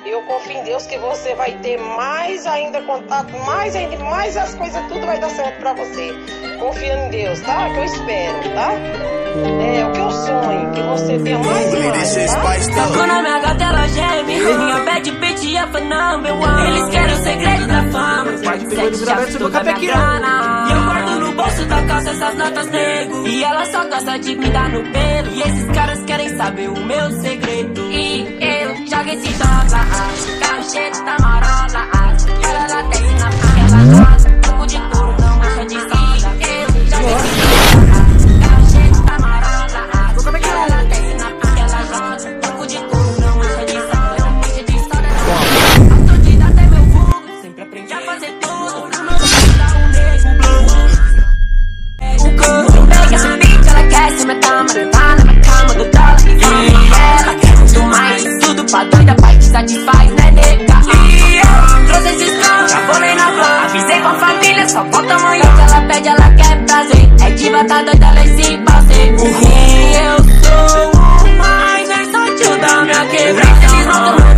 E eu confio em Deus que você vai ter mais ainda contato, mais as coisas, tudo vai dar certo pra você. Confiando em Deus, tá? Que eu espero, tá? É o que eu sonho, que você tenha mais e mais, tá? Quando a minha gata ela geme, minha bad bitch é number one. Eles querem o segredo da fama, sexo já fez toda a minha grana. E eu guardo no bolso da calça essas notas nego. E ela só gosta de me dar no pelo. E esses caras querem saber o meu segredo. E eu jogo esse dólar, carro cheio da marola. E ela desce na favela rosa, pouco de couro, não mancha de soda. Eu jogo esse dólar, carro cheio da marola. E ela desce na favela rosa, pouco de couro, não mancha de soda. Não mancha de soda, não. Autodida até meu vulgo, sempre aprendi a fazer tudo. No meu mundo dá o mesmo bloco. O corpo pega a bitch, ela quer se meter, tá na cama do dólar. E ela quer muito mais, tudo pra doida, pai que satisfaz, né, nega? E eu trouxe esses caras, já bolei na boca. Avisei com a família, só falta amanhã. Que ela pede, ela quer prazer. É diva, tá doida, ela se passeia. E eu sou o mais versátil da minha quebrada. Eles não tão